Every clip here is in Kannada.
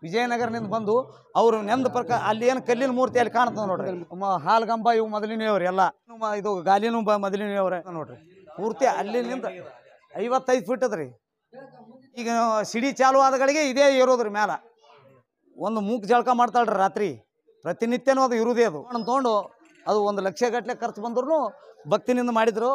ವಿಜಯನಗರದಿಂದ ಬಂದು ಅವರು ನೆಂದ ಪ್ರಕಾರ ಅಲ್ಲಿ ಏನು ಕಲ್ಲಿನ ಮೂರ್ತಿ ಅಲ್ಲಿ ಕಾಣ್ತದೆ ನೋಡ್ರಿ. ಹಾಲ್ಗಂಬ ಇವು ಮೊದಲಿನವ್ರು ಎಲ್ಲ ಇದು ಗಾಲಿನೂ ಮೊದಲಿನವ್ರೆ ನೋಡ್ರಿ. ಪೂರ್ತಿ ಅಲ್ಲಿನಿಂದ 55 ಫೀಟ್ ಅದ್ರಿ. ಈಗ ಸಿಡಿ ಚಾಲು ಆದಗಳಿಗೆ ಇದೇ ಇರೋದ್ರಿ ಮ್ಯಾಲ. ಒಂದು ಮೂಕ್ ಜಳಕ ಮಾಡ್ತಾಳ್ರಿ ರಾತ್ರಿ, ಪ್ರತಿನಿತ್ಯನೂ ಅದು ಇರುವುದೇ. ಅದು ತೊಗೊಂಡು ಅದು 1 ಲಕ್ಷ ಗಟ್ಟಲೆ ಖರ್ಚು ಬಂದ್ರು ಭಕ್ತಿನಿಂದ ಮಾಡಿದ್ರು.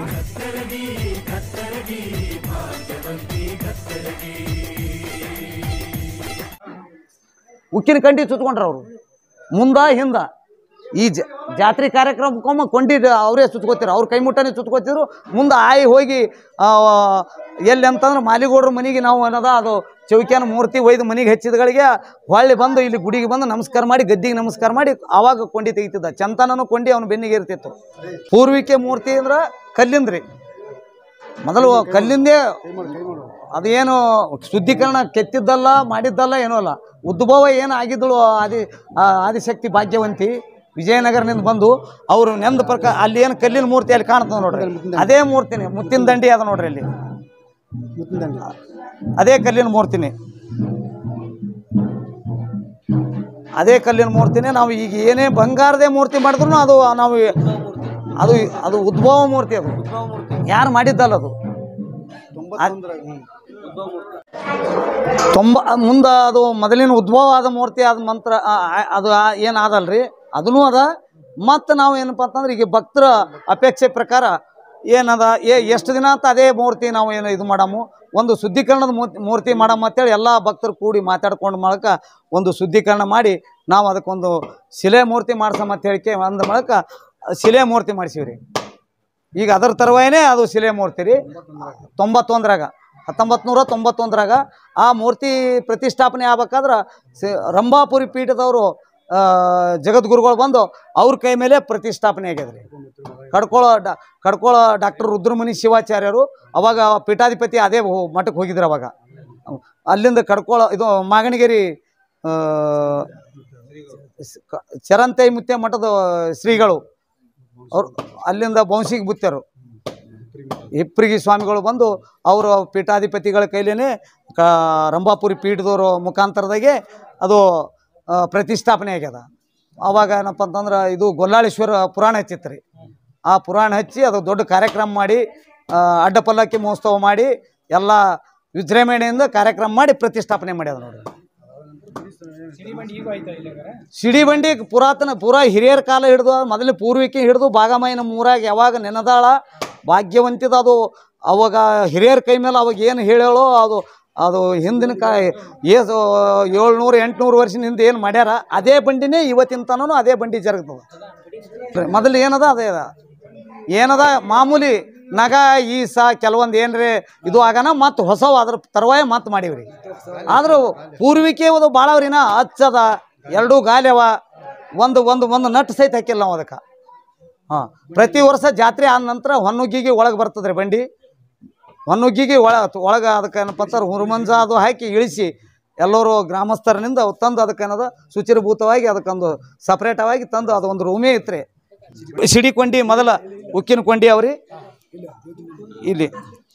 ಉಕ್ಕಿನ ಕಂಡಿ ಸುತ್ಕೊಂಡ್ರ ಅವರು ಮುಂದ ಹಿಂದ. ಈ ಜಾತ್ರೆ ಕಾರ್ಯಕ್ರಮಕ್ಕೊಮ್ಮ ಕೊಂಡಿ ಅವರೇ ಸುತ್ಕೋತಿರು, ಅವ್ರ ಕೈ ಮುಟ್ಟನೇ ಸುತ್ಕೋತಿದ್ರು. ಮುಂದೆ ಆಯಿ ಹೋಗಿ ಎಲ್ಲಿ ಅಂತಂದ್ರೆ ಮಾಲಿಗೌಡ್ರ ಮನೆಗೆ ನಾವು ಅನ್ನೋದ ಅದು ಚೌಕಿಯನ ಮೂರ್ತಿ ಒಯ್ದು ಮನೆಗೆ ಹಚ್ಚಿದಗಳಿಗೆ ಹೊಳ್ಳಿ ಬಂದು ಇಲ್ಲಿ ಗುಡಿಗೆ ಬಂದು ನಮಸ್ಕಾರ ಮಾಡಿ ಗದ್ದಿಗೆ ನಮಸ್ಕಾರ ಮಾಡಿ ಆವಾಗ ಕೊಂಡಿ ತೆಗಿತಿದ್ದ. ಚಂತನೂ ಕೊಂಡಿ ಅವನ ಬೆನ್ನಿಗೆ ಇರ್ತಿತ್ತು. ಪೂರ್ವಿಕೆ ಮೂರ್ತಿ ಅಂದ್ರೆ ಕಲ್ಲಿಂದ್ರಿ, ಮೊದಲು ಕಲ್ಲಿಂದೇ. ಅದೇನು ಶುದ್ಧೀಕರಣ ಕೆತ್ತಿದ್ದಲ್ಲ ಮಾಡಿದ್ದಲ್ಲ ಏನೂ ಅಲ್ಲ. ಉದ್ಭವ ಏನು ಆಗಿದ್ದಳು ಆದಿಶಕ್ತಿ ಭಾಗ್ಯವಂತಿ ವಿಜಯನಗರದಿಂದ ಬಂದು ಅವರು ನೆಂದ ಪ್ರಕಾರ ಅಲ್ಲಿ ಏನು ಕಲ್ಲಿನ ಮೂರ್ತಿ ಅಲ್ಲಿ ಕಾಣ್ತದೆ ನೋಡ್ರಿ, ಅದೇ ಮೂರ್ತಿನಿ. ಮುತ್ತಿನ ದಂಡಿ ಅದ ನೋಡ್ರಿ ಅಲ್ಲಿ, ಅದೇ ಕಲ್ಲಿನ ಮೂರ್ತಿನಿ, ಅದೇ ಕಲ್ಲಿನ ಮೂರ್ತಿನೇ. ನಾವು ಈಗ ಏನೇ ಬಂಗಾರದೇ ಮೂರ್ತಿ ಮಾಡಿದ್ರು ಅದು ನಾವು ಅದು ಅದು ಉದ್ಭವ ಮೂರ್ತಿ. ಅದು ಯಾರು ಮಾಡಿದ್ದಲ್ಲ, ಅದು ಮುಂದೆ ಅದು ಮೊದಲಿನ ಉದ್ಭವ ಆದ ಮೂರ್ತಿ ಆದ ಮಂತ್ರ ಅದು ಏನಾದಲ್ರಿ, ಅದೂ ಅದ. ಮತ್ತು ನಾವು ಏನಪ್ಪ ಅಂತಂದ್ರೆ ಈಗ ಭಕ್ತರ ಅಪೇಕ್ಷೆ ಪ್ರಕಾರ ಏನದ ಎಷ್ಟು ದಿನ ಅಂತ ಅದೇ ಮೂರ್ತಿ ನಾವು ಏನು ಇದು ಮಾಡಮು, ಒಂದು ಶುದ್ಧೀಕರಣದ ಮೂರ್ತಿ ಮಾಡಮ್ಮ ಅಂತೇಳಿ ಎಲ್ಲ ಭಕ್ತರು ಕೂಡಿ ಮಾತಾಡ್ಕೊಂಡು ಮೂಲಕ ಒಂದು ಶುದ್ಧೀಕರಣ ಮಾಡಿ ನಾವು ಅದಕ್ಕೊಂದು ಶಿಲೆ ಮೂರ್ತಿ ಮಾಡ್ಸಮ್ಮ ಅಂತ ಹೇಳಿಕೆ ಅಂದ ಮೂಲಕ ಶಿಲೆ ಮೂರ್ತಿ ಮಾಡಿಸಿವ್ರಿ. ಈಗ ಅದರ ತರವೇನೆ ಅದು ಶಿಲೆ ಮೂರ್ತಿ ರೀ. 1991ರಾಗ ಆ ಮೂರ್ತಿ ಪ್ರತಿಷ್ಠಾಪನೆ ಆಗ್ಬೇಕಾದ್ರೆ ರಂಭಾಪುರಿ ಪೀಠದವರು ಜಗದ್ಗುರುಗಳು ಬಂದು ಅವ್ರ ಕೈ ಮೇಲೆ ಪ್ರತಿಷ್ಠಾಪನೆ ಆಗ್ಯದ್ರಿ. ಕಡ್ಕೋಳ ಡಾಕ್ಟರ್ ರುದ್ರಮುನಿ ಶಿವಾಚಾರ್ಯರು ಅವಾಗ ಪೀಠಾಧಿಪತಿ ಅದೇ ಮಠಕ್ಕೆ ಹೋಗಿದ್ರು. ಅವಾಗ ಅಲ್ಲಿಂದ ಕಡ್ಕೋಳ ಇದು ಮಾಗಣಗೆರೆ ಚರಂತೈ ಮುತ್ಯ ಮಠದ ಶ್ರೀಗಳು ಅವ್ರು ಅಲ್ಲಿಂದ ಬೌನ್ಸಿಗೆ ಬುತ್ತರು ಹಿಪ್ರಿಗಿ ಸ್ವಾಮಿಗಳು ಬಂದು ಅವರು ಪೀಠಾಧಿಪತಿಗಳ ಕೈಲೇನೆ ರಂಭಾಪುರಿ ಪೀಠದವರು ಮುಖಾಂತರದಾಗೆ ಅದು ಪ್ರತಿಷ್ಠಾಪನೆ ಆಗ್ಯದ. ಆವಾಗ ಏನಪ್ಪ ಅಂತಂದ್ರೆ ಇದು ಗೊಲ್ಲಾಳೇಶ್ವರ ಪುರಾಣ ಹಚ್ಚಿತ್ರಿ. ಆ ಪುರಾಣ ಹಚ್ಚಿ ಅದು ದೊಡ್ಡ ಕಾರ್ಯಕ್ರಮ ಮಾಡಿ ಅಡ್ಡ ಪಲ್ಲಕ್ಕಿ ಮಹೋತ್ಸವ ಮಾಡಿ ಎಲ್ಲ ವಿಜೃಂಭಣೆಯಿಂದ ಕಾರ್ಯಕ್ರಮ ಮಾಡಿ ಪ್ರತಿಷ್ಠಾಪನೆ ಮಾಡ್ಯದ ನೋಡ್ರಿ. ಸಿಡಿಬಂಡಿ ಪೂರಾ ಹಿರಿಯರ ಕಾಲ ಹಿಡಿದು ಮೊದಲೇ ಪೂರ್ವಿಕೆ ಹಿಡಿದು ಭಾಗಮೈನ ಮೂರಾಗ ಯಾವಾಗ ನೆನದಾಳ ಭಾಗ್ಯವಂತಿದ. ಅದು ಅವಾಗ ಹಿರಿಯರ ಕೈ ಮೇಲೆ ಅವಾಗ ಏನು ಹೇಳೋ ಅದು ಹಿಂದಿನ 700-800 ವರ್ಷದ ಹಿಂದೆ ಏನು ಮಾಡ್ಯಾರ ಅದೇ ಬಂಡಿನೇ ಇವತ್ತಿನ ತನೂ ಅದೇ ಬಂಡಿ ಜರುಗ್ತದೆ. ಮೊದಲು ಏನದ ಅದೇ ಏನದ ಮಾಮೂಲಿ ನಗ ಈಸ ಕೆಲವೊಂದು ಏನ್ರಿ ಇದು ಆಗನ ಮತ್ತು ಹೊಸವು ಅದ್ರ ತರವಾಯ ಮತ್ತು ಮಾಡೀವ್ರಿ. ಆದರೂ ಪೂರ್ವಿಕೆ ಅದು ಭಾಳವ್ರಿನ ಹಚ್ಚದ 2 ಗಾಲ್ಯವ ಒಂದು ನಟ್ ಸಹಿತ ಹಾಕಿಲ್ಲ ನಾವು ಅದಕ್ಕೆ. ಪ್ರತಿ ವರ್ಷ ಜಾತ್ರೆ ಆದ ನಂತರ ಹೊನ್ನುಗ್ಗಿಗೆ ಒಳಗೆ ಬರ್ತದ್ರಿ ಬಂಡಿ. ಹೊನ್ನುಗ್ಗಿಗೆ ಒಳಗೆ ಅದಕ್ಕೆ ಏನಪ್ಪ ಅಂತಾರೆ ಹುರುಮಂಜ ಅದು ಹಾಕಿ ಇಳಿಸಿ ಎಲ್ಲರೂ ಗ್ರಾಮಸ್ಥರನಿಂದ ತಂದು ಅದಕ್ಕೇನದ ಶುಚಿರಭೂತವಾಗಿ ಅದಕ್ಕೊಂದು ಸಪ್ರೇಟವಾಗಿ ತಂದು ಅದು ಒಂದು ರೂಮೇ ಇತ್ತು. ಸಿಡಿ ಕೊಂಡಿ ಮೊದಲ ಉಕ್ಕಿನ ಕೊಂಡಿ ಅವ್ರಿ ಇಲ್ಲಿ.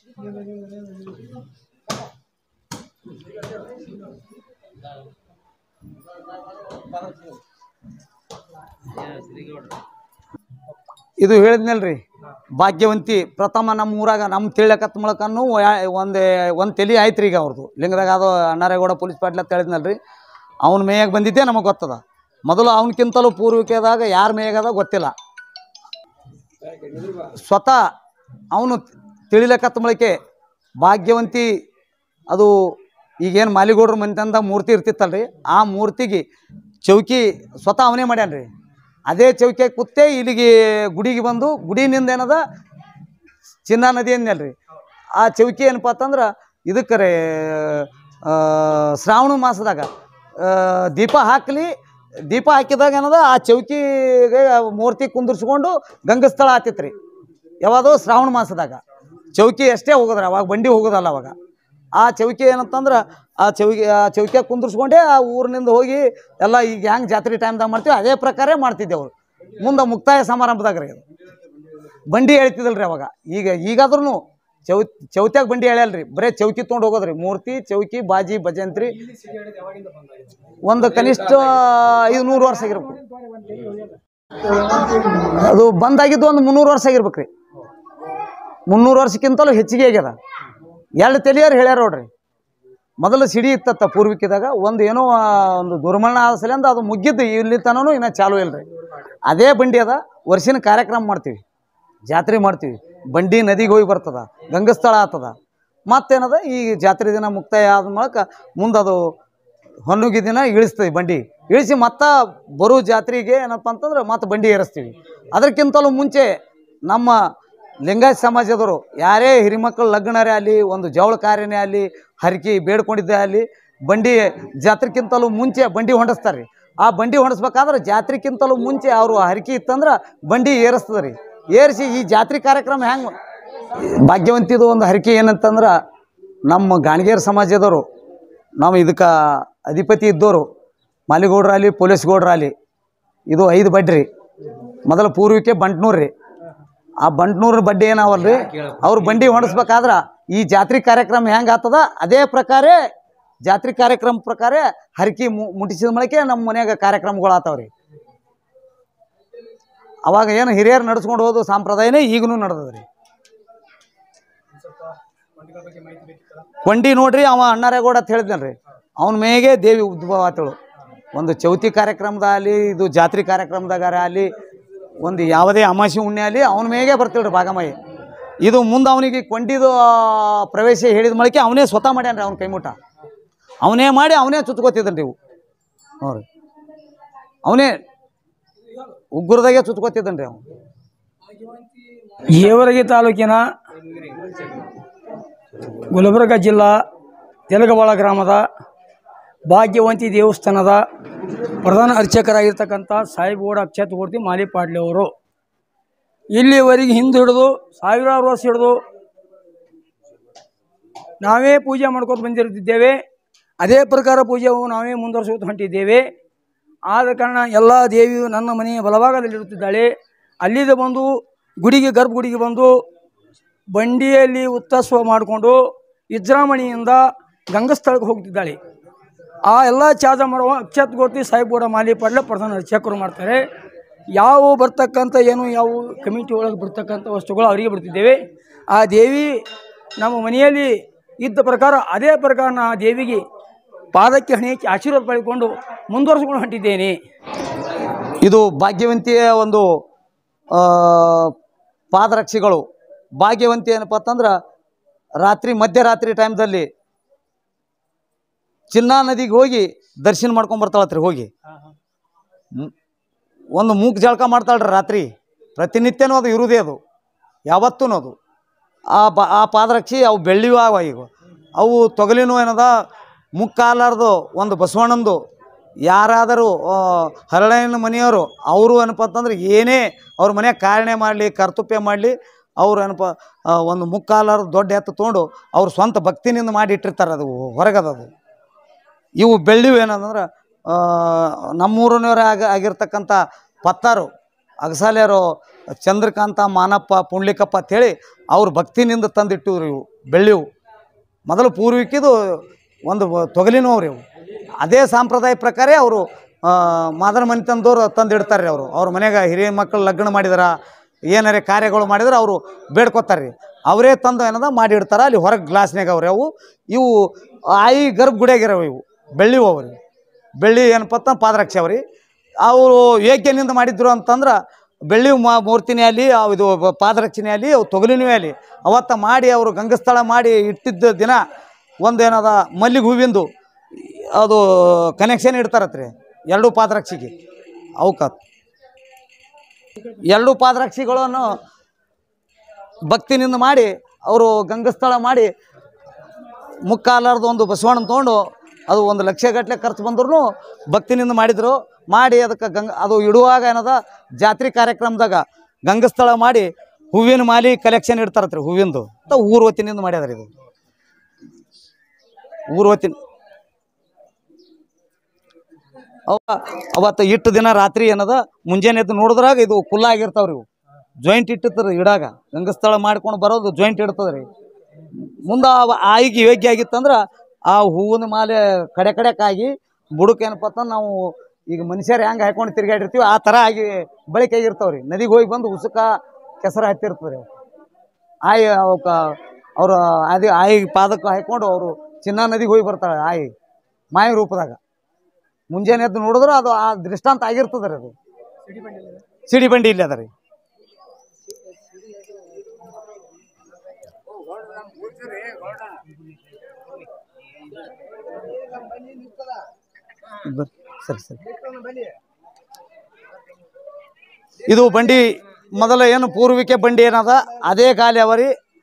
ಇದು ಹೇಳಿದ್ನಲ್ರಿ ಭಾಗ್ಯವಂತಿ ಪ್ರಥಮ ನಮ್ಮ ಊರಾಗ ನಮ್ಮ ತಿಳಕತ್ ಮೂಲಕನೂ ಒಂದು ತಲೆ ಆಯ್ತು ರೀ. ಈಗ ಅವ್ರದ್ದು ಲಿಂಗದಾಗ ಅದು ಅಣ್ಣಾರೇಗೌಡ ಪೊಲೀಸ್ ಪಾಟ್ಲ ಅಂತ ಹೇಳಿದ್ನಲ್ರಿ, ಅವ್ನ ಮೇಯಾಗ ಬಂದಿದ್ದೆ ನಮಗೆ ಗೊತ್ತದ. ಮೊದಲು ಅವನಕ್ಕಿಂತಲೂ ಪೂರ್ವಿಕೆದಾಗ ಯಾರ ಮೇಯಾಗದ ಗೊತ್ತಿಲ್ಲ. ಸ್ವತಃ ಅವನು ತಿಳಿಲಕತ್ತ ಮೊಳಕೆ ಭಾಗ್ಯವಂತಿ ಅದು ಈಗೇನು ಮಾಲಿಗೌಡ್ರ ಮನೆತಂದ ಮೂರ್ತಿ ಇರ್ತಿತ್ತಲ್ರಿ, ಆ ಮೂರ್ತಿಗೆ ಚೌಕಿ ಸ್ವತಃ ಅವನೇ ಮಾಡ್ಯಾನ್ರಿ. ಅದೇ ಚೌಕಿ ಕೂತೆ ಇಲ್ಲಿಗೆ ಗುಡಿಗೆ ಬಂದು ಗುಡಿನಿಂದ ಏನದ ಚಿನ್ನ ನದಿ ಅಂದ್ನಲ್ರಿ, ಆ ಚೌಕಿ ಏನಪ್ಪ ಅಂತಂದ್ರೆ ಇದಕ್ಕೆ ರೀ ಶ್ರಾವಣ ಮಾಸದಾಗ ದೀಪ ಹಾಕಿದಾಗ ಏನದ ಆ ಚೌಕಿಗೆ ಮೂರ್ತಿ ಕುಂದಿರ್ಸ್ಕೊಂಡು ಗಂಗಸ್ಥಳ ಆತಿತ್ತು ರೀ. ಯಾವುದು ಶ್ರಾವಣ ಮಾಸದಾಗ ಚೌಕಿ ಅಷ್ಟೇ ಹೋಗೋದ್ರಿ, ಅವಾಗ ಬಂಡಿ ಹೋಗೋದಲ್ಲ. ಅವಾಗ ಆ ಚೌಕಿ ಏನಂತಂದ್ರೆ ಆ ಚೌಕಿಯಾಗ ಕುಂದಿರ್ಸ್ಕೊಂಡೆ ಆ ಊರಿನಿಂದ ಹೋಗಿ ಎಲ್ಲ ಈಗ ಹೆಂಗೆ ಜಾತ್ರೆ ಟೈಮ್ದಾಗ ಮಾಡ್ತೀವಿ ಅದೇ ಪ್ರಕಾರ ಮಾಡ್ತಿದ್ದೆವು. ಮುಂದೆ ಮುಕ್ತಾಯ ಸಮಾರಂಭದಾಗ ರೀ ಅದು ಬಂಡಿ ಹೇಳ್ತಿದ್ದಲ್ರಿ ಅವಾಗ. ಈಗಾದ್ರೂ ಚೌತ್ಯಾಗ ಬಂಡಿ ಹೇಳ್ಯಾಲ್ರಿ, ಬರೇ ಚೌಕಿ ತೊಗೊಂಡು ಹೋಗೋದ್ರಿ. ಮೂರ್ತಿ, ಚೌಕಿ, ಬಾಜಿ, ಭಜಂತ್ರಿ ಒಂದು ಕನಿಷ್ಠ 500 ವರ್ಷ ಆಗಿರ್ಬೇಕು. ಅದು ಬಂದಾಗಿದ್ದು ಒಂದು 300 ವರ್ಷ ಆಗಿರ್ಬೇಕ್ರಿ. 300 ವರ್ಷಕ್ಕಿಂತಲೂ ಹೆಚ್ಚಿಗೆ ಆಗ್ಯದ. 2 ತಲೆಯರು ಹೇಳ್ಯಾರ ನೋಡ್ರಿ. ಮೊದಲು ಸಿಡಿ ಇತ್ತತ್ತ ಪೂರ್ವಿಕಿದಾಗ, ಒಂದು ಏನೋ ಒಂದು ದುರ್ಮರಣ ಆದ ಸಲಿಂದ ಅದು ಮುಗಿದ್ದು ಇಲ್ಲಿ ತನೂ ಇನ್ನೂ ಚಾಲು ಇಲ್ರಿ. ಅದೇ ಬಂಡಿ ಅದ. ವರ್ಷಿನ ಕಾರ್ಯಕ್ರಮ ಮಾಡ್ತೀವಿ, ಜಾತ್ರೆ ಮಾಡ್ತೀವಿ. ಬಂಡಿ ನದಿಗೆ ಹೋಗಿ ಬರ್ತದ, ಗಂಗಸ್ಥಳ ಆಗ್ತದ. ಮತ್ತೇನದ, ಈ ಜಾತ್ರೆ ದಿನ ಮುಕ್ತಾಯ ಆದ ಮೂಲಕ ಮುಂದದು ಹೊನ್ನುಗಿ ದಿನ ಇಳಿಸ್ತೀವಿ. ಬಂಡಿ ಇಳಿಸಿ ಮತ್ತೆ ಬರೋ ಜಾತ್ರೆಗೆ ಏನಪ್ಪ ಅಂತಂದ್ರೆ ಮತ್ತೆ ಬಂಡಿ ಏರಿಸ್ತೀವಿ. ಅದಕ್ಕಿಂತಲೂ ಮುಂಚೆ ನಮ್ಮ ಲಿಂಗಾಯತ ಸಮಾಜದವರು ಯಾರೇ ಹಿರಿಮಕ್ಕಳು ಲಗ್ನರೇ ಆಗಲಿ, ಒಂದು ಜವಳ ಕಾರ್ಯನೇ ಆಗಲಿ, ಹರಕೆ ಬೇಡ್ಕೊಂಡಿದ್ದೇ ಆಗಲಿ, ಬಂಡಿ ಜಾತ್ರೆಕ್ಕಿಂತಲೂ ಮುಂಚೆ ಬಂಡಿ ಹೊಂಡಿಸ್ತಾರೆ ರೀ. ಆ ಬಂಡಿ ಹೊಂಡಿಸ್ಬೇಕಾದ್ರೆ ಜಾತ್ರೆಕ್ಕಿಂತಲೂ ಮುಂಚೆ ಅವರು ಹರಕೆ ಇತ್ತಂದ್ರೆ ಬಂಡಿ ಏರಿಸ್ತದೆ ರೀ. ಏರಿಸಿ ಈ ಜಾತ್ರೆ ಕಾರ್ಯಕ್ರಮ ಹೆಂಗೆ ಭಾಗ್ಯವಂತಿದು ಒಂದು ಹರಕೆ ಏನಂತಂದ್ರೆ, ನಮ್ಮ ಗಾಣಿಗೇರ ಸಮಾಜದವರು, ನಾವು ಇದಕ್ಕೆ ಅಧಿಪತಿ ಇದ್ದವರು ಮಾಲಿಗೌಡ್ರಾಗಲಿ, ಪೊಲೀಸ್ ಗೌಡ್ರಾಗಲಿ, ಇದು 5 ಬಡ್ಡಿ ರೀ. ಮೊದಲು ಪೂರ್ವಿಕೆ ಬಂಟ್ನೂರು ರೀ. ಆ ಬಂಟ್ನೂರು ಬಡ್ಡಿ ಏನಾವಲ್ರಿ, ಅವ್ರು ಬಂಡಿ ಹೊಂಡಿಸ್ಬೇಕಾದ್ರೆ ಈ ಜಾತ್ರೆ ಕಾರ್ಯಕ್ರಮ ಹೆಂಗೆ ಆಗ್ತದ ಅದೇ ಪ್ರಕಾರ ಜಾತ್ರೆ ಕಾರ್ಯಕ್ರಮ ಪ್ರಕಾರ ಹರಕೆ ಮುಟ್ಟಿಸಿದ ಮೂಲಕ ನಮ್ಮ ಮನ್ಯಾಗ ಕಾರ್ಯಕ್ರಮಗಳು ಆಗ್ತಾವ್ರಿ. ಅವಾಗ ಏನು ಹಿರಿಯರು ನಡೆಸ್ಕೊಂಡು ಹೋದ ಸಂಪ್ರದಾಯನೇ ಈಗಲೂ ನಡೆದದ್ರಿ. ಕೊಂಡಿ ನೋಡ್ರಿ, ಅವ ಅಣ್ಣಾರೇಗೌಡ ಅಂತ ಹೇಳಿದ್ನಲ್ರಿ, ಅವನ ಮೇಗೆ ದೇವಿ ಉದ್ಭವ ಆತಳು. ಒಂದು ಚೌತಿ ಕಾರ್ಯಕ್ರಮದಾಗಲಿ, ಇದು ಜಾತ್ರೆ ಕಾರ್ಯಕ್ರಮದಾಗ ಆಗಲಿ, ಒಂದು ಯಾವುದೇ ಅಮಾಸಿ ಉಣ್ಣೆ ಆಗಲಿ ಅವನ ಮೇಗೆ ಬರ್ತಿಳ್ರಿ ಭಾಗಮಯಿ. ಇದು ಮುಂದೆ ಅವನಿಗೆ ಕೊಂಡಿದು ಪ್ರವೇಶ ಹೇಳಿದ ಮೂಲಕ ಅವನೇ ಸ್ವತಃ ಮಾಡ್ಯಾನ್ರಿ. ಅವ್ನ ಕೈಮೂಟ ಅವನೇ ಮಾಡಿ ಅವನೇ ಚುಚ್ಕೋತಿದ್ದನ್ರಿ. ಇವು ನೋಡ್ರಿ, ಅವನೇ ಉಗ್ರದಾಗೆ ಚುಚ್ಕೋತಿದ್ದನ್ರಿ. ಅವನು ಜೇವರ್ಗಿ ತಾಲೂಕಿನ ಗುಲ್ಬರ್ಗ ಜಿಲ್ಲಾ ತೆಲಗಬಾಳ ಗ್ರಾಮದ ಭಾಗ್ಯವಂತಿ ದೇವಸ್ಥಾನದ ಪ್ರಧಾನ ಅರ್ಚಕರಾಗಿರ್ತಕ್ಕಂಥ ಸಾಯಿಬೋಡ ಅಕ್ಷತಮೂರ್ತಿ ಮಾಲಿಪಾಡ್ಲಿ ಅವರು ಇಲ್ಲಿವರೆಗೆ ಹಿಂದೆ ಹಿಡಿದು ಸಾವಿರಾರು ವರ್ಷ ಹಿಡಿದು ನಾವೇ ಪೂಜೆ ಮಾಡ್ಕೊಂಡು ಬಂದಿರುತ್ತಿದ್ದೇವೆ. ಅದೇ ಪ್ರಕಾರ ಪೂಜೆವು ನಾವೇ ಮುಂದುವರಿಸುತ್ತಾ ಹೊಂಟಿದ್ದೇವೆ. ಆದ ಕಾರಣ ಎಲ್ಲ ದೇವಿಯು ನನ್ನ ಮನೆಯ ಬಲಭಾಗದಲ್ಲಿರುತ್ತಿದ್ದಾಳೆ. ಅಲ್ಲಿಂದ ಬಂದು ಗುಡಿಗೆ, ಗರ್ಭಗುಡಿಗೆ ಬಂದು ಬಂಡಿಯಲ್ಲಿ ಉತ್ಸವ ಮಾಡಿಕೊಂಡು ವಿಜೃಂಭಣೆಯಿಂದ ಗಂಗಸ್ಥಳಕ್ಕೆ ಹೋಗ್ತಿದ್ದಾಳೆ. ಆ ಎಲ್ಲ ಚಾರ್ಜ ಮಾಡುವ ಅಕ್ಷತಮೂರ್ತಿ ಸಾಯಿಬೋಡ ಮಾಲಿಪಾಡ್ಲೆ ಪ್ರಧಾನ ಅರ್ಚಕರು ಮಾಡ್ತಾರೆ. ಯಾವ ಬರ್ತಕ್ಕಂಥ ಏನು ಯಾವ ಕಮಿಟಿ ಒಳಗೆ ಬರ್ತಕ್ಕಂಥ ವಸ್ತುಗಳು ಅವರಿಗೆ ಬರ್ತಿದ್ದೇವೆ. ಆ ದೇವಿ ನಮ್ಮ ಮನೆಯಲ್ಲಿ ಇದ್ದ ಪ್ರಕಾರ ಅದೇ ಪ್ರಕಾರ ಆ ದೇವಿಗೆ ಪಾದಕ್ಕೆ ಹಣೆ ಹಚ್ಚಿ ಆಶೀರ್ವಾದ ಪಡೆದುಕೊಂಡು ಮುಂದುವರಿಸಿಕೊಂಡು ಹೊಂಟಿದ್ದೇನೆ. ಇದು ಭಾಗ್ಯವಂತಿಯ ಒಂದು ಪಾದರಕ್ಷೆಗಳು. ಭಾಗ್ಯವಂತಿ ಏನಪ್ಪ ಅಂತಂದ್ರೆ ರಾತ್ರಿ ಮಧ್ಯರಾತ್ರಿ ಟೈಮ್ದಲ್ಲಿ ಚಿನ್ನಾ ನದಿಗೆ ಹೋಗಿ ದರ್ಶನ ಮಾಡ್ಕೊಂಡು ಬರ್ತಾಳತ್ರಿ. ಹೋಗಿ ಒಂದು ಮೂಕ್ ಜಳಕ ಮಾಡ್ತಾಳ್ರಿ ರಾತ್ರಿ. ಪ್ರತಿನಿತ್ಯನೂ ಅದು ಇರುವುದೇ, ಅದು ಯಾವತ್ತೂ ಅದು. ಆ ಪಾದರಕ್ಷೆ ಅವು ಬೆಳ್ಳಿಯೂ ಅವ. ಈಗ ಅವು ತೊಗಲಿನೂ ಏನದ ಮುಕ್ಕಾಲಾರ್ದು ಒಂದು ಬಸವಣ್ಣಂದು ಯಾರಾದರೂ ಹರಳಯ್ಯನ ಮನೆಯವರು ಅವರು ಏನಪ್ಪ ಅಂತಂದ್ರೆ ಏನೇ ಅವ್ರ ಮನೆಯ ಕಾರಣೆ ಮಾಡಲಿ, ಕರ್ತವ್ಯ ಮಾಡಲಿ, ಅವ್ರು ಏನಪ್ಪ ಒಂದು ಮುಕ್ಕಾಲಾರ್ದು ದೊಡ್ಡ ಎತ್ತು ತೊಗೊಂಡು ಅವ್ರು ಸ್ವಂತ ಭಕ್ತಿನಿಂದ ಮಾಡಿ ಇಟ್ಟಿರ್ತಾರೆ. ಅದು ಹೊರಗದದು. ಇವು ಬೆಳ್ಳಿವು ಏನಂದ್ರೆ ನಮ್ಮೂರಿನವರೇ ಆಗಿರ್ತಕ್ಕಂಥ ಪತ್ತಾರು ಅಗಸಾಲೆಯರು ಚಂದ್ರಕಾಂತ, ಮಾನಪ್ಪ, ಪುಂಡ್ಲಿಕಪ್ಪ ಅಂಥೇಳಿ ಅವ್ರ ಭಕ್ತಿನಿಂದ ತಂದಿಟ್ಟಿವ್ರು. ಇವು ಬೆಳ್ಳಿವು ಮೊದಲು ಪೂರ್ವಿಕಿದು ಒಂದು ತೊಗಲಿನವ್ರು. ಇವು ಅದೇ ಸಂಪ್ರದಾಯ ಪ್ರಕಾರ ಅವರು ಮಾದರ ಮನೆ ತಂದವರು ತಂದಿಡ್ತಾರೆ ರೀ. ಅವ್ರ ಮನೆಗೆ ಹಿರಿಯ ಮಕ್ಕಳು ಲಗ್ನ ಮಾಡಿದಾರ, ಏನಾರೇ ಕಾರ್ಯಗಳು ಮಾಡಿದ್ರೆ ಅವರು ಬೇಡ್ಕೊತಾರೆ ರೀ. ಅವರೇ ತಂದು ಏನದ ಮಾಡಿ ಇಡ್ತಾರೆ. ಅಲ್ಲಿ ಹೊರಗೆ ಗ್ಲಾಸ್ನಾಗ ಅವ್ರಿ ಅವು. ಇವು ಆಯಿ ಗರ್ಭಗುಡಿಯಾಗಿರವು. ಇವು ಬೆಳ್ಳಿವು ಅವ್ರಿ. ಬೆಳ್ಳಿ ಏನಪ್ಪ ಅಂತ ಪಾದರಕ್ಷೆ ಅವ್ರಿ. ಅವರು ಏಕೆನಿಂದ ಮಾಡಿದ್ರು ಅಂತಂದ್ರೆ ಬೆಳ್ಳಿ ಮೂರ್ತಿನೇ ಅಲ್ಲಿ, ಇದು ಪಾದರಕ್ಷೆನೇ ಅಲ್ಲಿ, ಅವು ತೊಗಲಿನವೇ ಅಲ್ಲಿ ಅವತ್ತ ಮಾಡಿ ಅವರು ಗಂಗಸ್ಥಳ ಮಾಡಿ ಇಟ್ಟಿದ್ದ ದಿನ ಒಂದು ಏನದ ಮಲ್ಲಿಗೆ ಹೂವಿಂದು ಅದು ಕನೆಕ್ಷನ್ ಇಡ್ತಾರತ್ರಿ 2 ಪಾದರಕ್ಷೆಗೆ. ಅವಕ್ಕ 2 ಪಾದರಕ್ಷೆಗಳನ್ನು ಭಕ್ತಿನಿಂದ ಮಾಡಿ ಅವರು ಗಂಗಸ್ಥಳ ಮಾಡಿ ಮುಕ್ಕಾಲಾರ್ದು ಒಂದು ಬಸವಣ್ಣ ತೊಗೊಂಡು ಅದು 1 ಲಕ್ಷಗಟ್ಟಲೆ ಖರ್ಚು ಬಂದ್ರೂ ಭಕ್ತಿನಿಂದ ಮಾಡಿದರು. ಮಾಡಿ ಅದಕ್ಕೆ ಅದು ಇಡುವಾಗ ಏನದ ಜಾತ್ರೆ ಕಾರ್ಯಕ್ರಮದಾಗ ಗಂಗಸ್ಥಳ ಮಾಡಿ ಹೂವಿನ ಮಾಲಿ ಕಲೆಕ್ಷನ್ ಇಡ್ತಾರತ್ರಿ. ಹೂವಿಂದು ಊರು ಹೊತ್ತಿನಿಂದ ಮಾಡ್ಯಾದ್ರಿ. ಇದು ಊರು ಹೊತ್ತಿನ ಅವತ್ತು ಇಟ್ಟು ದಿನ ರಾತ್ರಿ ಏನದ ಮುಂಜಾನೆ ಎದ್ದು ನೋಡಿದ್ರಾಗ ಇದು ಕುಲ್ಲ ಆಗಿರ್ತಾವ್ರಿ. ಇವು ಜಾಯಿಂಟ್ ಇಟ್ಟಿರ್ತಾರೆ ಇಡಾಗ. ಗಂಗಸ್ಥಳ ಮಾಡ್ಕೊಂಡು ಬರೋದು ಜಾಯಿಂಟ್ ಇಡ್ತದ್ರಿ. ಮುಂದೆ ಆಯಿಗೆ ಯೋಗ್ಯ ಆಗಿತ್ತಂದ್ರೆ ಆ ಹೂವಿನ ಮಾಲೆ ಕಡೆಕಾಗಿ ಬುಡಕ್ಕೆ ಏನಪ್ಪ ಅಂತಂದ್ರೆ ನಾವು ಈಗ ಮನುಷ್ಯರು ಹೆಂಗೆ ಹಾಕೊಂಡು ತಿರುಗಾಡಿರ್ತೀವಿ ಆ ಥರ ಆಗಿ ಬಳಕೆ ಆಗಿರ್ತಾವೆ ರೀ. ನದಿಗೆ ಹೋಗಿ ಬಂದು ಉಸುಕ ಕೆಸರು ಹತ್ತಿರ್ತದೆ ರೀ. ಆಯಿ ಅವಕ್ಕೆ ಅವರು ಅದೇ ಆಯಿ ಪಾದಕ್ಕೆ ಹಾಕ್ಕೊಂಡು ಅವರು ಚಿನ್ನ ನದಿಗೆ ಹೋಗಿ ಬರ್ತಾಳೆ ಆಯಿ ಮಾಯ ರೂಪದಾಗ. ಮುಂಜಾನೆ ಎದ್ದು ನೋಡಿದ್ರೆ ಅದು ಆ ದೃಷ್ಟಾಂತ ಆಗಿರ್ತದೆ ರೀ. ಅದು ಸಿಡಿ ಬಂಡಿ ಇಲ್ಲಿ ಅದ ರೀ. ಸರಿ ಸರಿ. ಇದು ಬಂಡಿ ಮೊದಲ ಏನು ಪೂರ್ವಿಕೆ ಬಂಡಿ ಏನದ ಅದೇ ಗಾಲಿ ಅವರಿ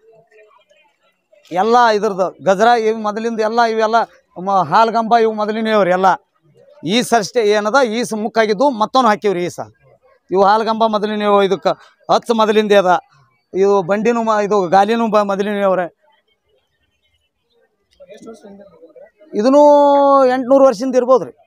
ಎಲ್ಲ ಇದ್ರದ್ದು ಗಜರ ಇವು ಮೊದಲಿಂದ ಎಲ್ಲ ಇವೆಲ್ಲ ಹಾಲ್ಗಂಬ ಇವು ಮೊದಲಿನವ್ರಿ ಎಲ್ಲ. ಈ ಸರ್ಷ್ಟೇ ಏನದ ಈಸ ಮುಕ್ಕಾಗಿದ್ದು ಮತ್ತೊಂದು ಹಾಕಿವ್ರಿ ಈಸ. ಇವು ಹಾಲ್ಗಂಬ ಮೊದಲಿನವು, ಇದಕ್ಕೆ ಹಚ್ಚ ಮೊದಲಿಂದ ಅದ. ಇದು ಬಂಡಿನೂ ಇದು ಗಾಲಿನೂ ಮೊದಲಿನವ್ರೆ. ಇದೂ 800 ವರ್ಷದಿಂದ ಇರ್ಬೋದು ರೀ.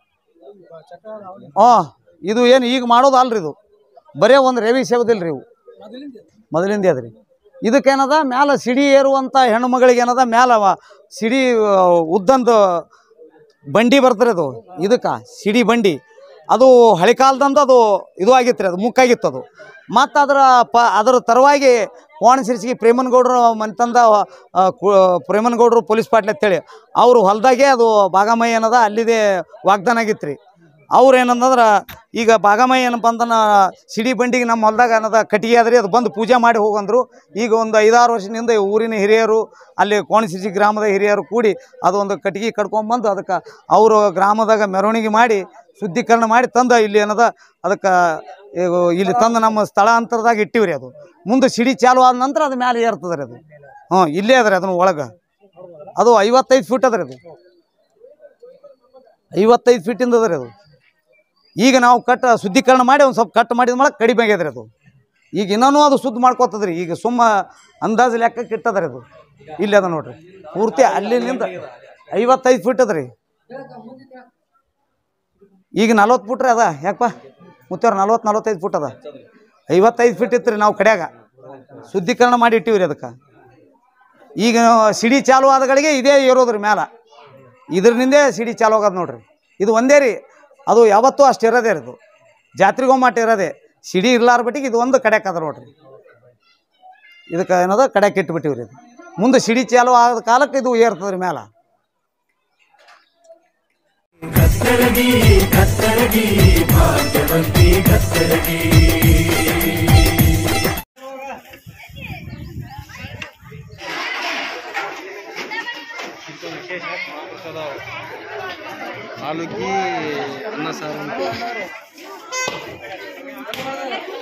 ಇದು ಏನು ಈಗ ಮಾಡೋದು ಅಲ್ರಿ, ಇದು ಬರೇ ಒಂದು ರೇವಿ ಸೇವದಿಲ್ಲ ರೀ. ಇವು ಮೊದಲಿಂದ ಅದ್ರಿ. ಇದಕ್ಕೇನದ ಮ್ಯಾಲ ಸಿಡಿ ಏರುವಂಥ ಹೆಣ್ಣು ಮಗಳಿಗೆ ಏನದ ಮ್ಯಾಲ ಸಿಡಿ ಉದ್ದಂದು ಬಂಡಿ ಬರ್ತದೆ ಅದು. ಇದಕ್ಕೆ ಸಿಡಿ ಬಂಡಿ ಅದು ಹಳೆ ಕಾಲದಂದು ಅದು ಇದು ಆಗಿತ್ತು ರೀ. ಅದು ಮುಕ್ಕಾಗಿತ್ತು ಅದು. ಮತ್ತು ಅದರ ತರವಾಗಿ ಕೋಣ ಸಿರಿಸಿಗೆ ಪ್ರೇಮನಗೌಡರು ಮನೆತಂದ ಪ್ರೇಮನಗೌಡರು ಪೊಲೀಸ್ ಪಾಟ್ಲೆ ಅಂತೇಳಿ ಅವರು ಹೊಲದಾಗೆ ಅದು ಭಾಗಮೈ ಏನದ ಅಲ್ಲಿದೆ ವಾಗ್ದಾನ ಆಗಿತ್ತು ರೀ. ಅವ್ರು ಏನಂದ್ರೆ ಈಗ ಭಾಗಮೈ ಏನಪ್ಪ ಅಂತನ ಸಿಡಿ ಬಂಡಿಗೆ ನಮ್ಮ ಹೊಲದಾಗ ಅನ್ನೋದ ಕಟ್ಟಿಗೆ ಆದ್ರಿ, ಅದು ಬಂದು ಪೂಜೆ ಮಾಡಿ ಹೋಗಂದ್ರು. ಈಗ ಒಂದು 5-6 ವರ್ಷದಿಂದ ಊರಿನ ಹಿರಿಯರು ಅಲ್ಲಿ ಕೋಣಸಿರಿಸಿ ಗ್ರಾಮದ ಹಿರಿಯರು ಕೂಡಿ ಅದು ಒಂದು ಕಟ್ಟಿಗೆ ಕಟ್ಕೊಂಡ್ಬಂದು ಅದಕ್ಕೆ ಅವರು ಗ್ರಾಮದಾಗ ಮೆರವಣಿಗೆ ಮಾಡಿ ಶುದ್ಧೀಕರಣ ಮಾಡಿ ತಂದು ಇಲ್ಲಿ ಏನದ ಅದಕ್ಕೆ ಇಲ್ಲಿ ತಂದು ನಮ್ಮ ಸ್ಥಳಾಂತರದಾಗ ಇಟ್ಟಿವ್ರಿ. ಅದು ಮುಂದೆ ಸಿಡಿ ಚಾಲು ಆದ ನಂತರ ಅದು ಮ್ಯಾಲೆ ಏರ್ತದೆ ರೀ. ಅದು ಇಲ್ಲೇ ಅದ ರೀ. ಅದನ್ನ ಒಳಗೆ ಅದು 55 ಫೀಟ್ ಅದ ರೀ. ಅದು 55 ಫೀಟಿಂದ ಅದ ರೀ. ಅದು ಈಗ ನಾವು ಶುದ್ಧೀಕರಣ ಮಾಡಿ ಒಂದು ಸ್ವಲ್ಪ ಕಟ್ ಮಾಡಿದ ಮೇಲೆ ಕಡಿಮೆ ಆಗ್ಯದ್ರಿ. ಅದು ಈಗ ಇನ್ನೂ ಅದು ಶುದ್ಧ ಮಾಡ್ಕೋತದ್ರಿ. ಈಗ ಸುಮ್ಮ ಅಂದಾಜು ಲೆಕ್ಕಕ್ಕೆ ಇಟ್ಟದ್ರಿ. ಅದು ಇಲ್ಲಿ ಅದ ನೋಡ್ರಿ ಪೂರ್ತಿ ಅಲ್ಲಿಂದ 55 ಫೀಟ್ ಅದ ರೀ. ಈಗ 40 ಫುಟ್ ರೀ ಅದ. ಯಾಕಪ್ಪ ಮುತ್ತವ್ರು 40-45 ಫುಟ್ ಅದ. 55 ಫೀಟ್ ಇತ್ತು ರೀ. ನಾವು ಕಡ್ಯಾಗ ಶುದ್ಧೀಕರಣ ಮಾಡಿ ಇಟ್ಟಿವ್ರಿ. ಅದಕ್ಕೆ ಈಗ ಸಿಡಿ ಚಾಲು ಆದಗಳಿಗೆ ಇದೇ ಇರೋದ್ರಿ ಮ್ಯಾಲ. ಇದ್ರನಿಂದೇ ಸಿಡಿ ಚಾಲು ಆಗೋದು ನೋಡ್ರಿ. ಇದು ಒಂದೇ ರೀ. ಅದು ಯಾವತ್ತೂ ಅಷ್ಟು ಇರೋದೇ ರೀ. ಇದು ಜಾತ್ರೆಗೊಮ್ಮಟ ಇರೋದೇ. ಸಿಡಿ ಇರ್ಲಾರ ಬಿಟ್ಟಿಗೆ ಇದು ಒಂದು ಕಡೆಕ್ ಅದ ನೋಡ್ರಿ. ಇದಕ್ಕೆ ಏನದ ಕಡೆಕ್ ಇಟ್ಬಿಟ್ಟಿವ್ರಿ. ಇದು ಮುಂದೆ ಸಿಡಿ ಚಾಲು ಆದ ಕಾಲಕ್ಕೆ ಇದು ಏರ್ತದ್ರಿ ಮ್ಯಾಲ. ಆಲೂಕಿ ಅನ್ನ ಸಾರು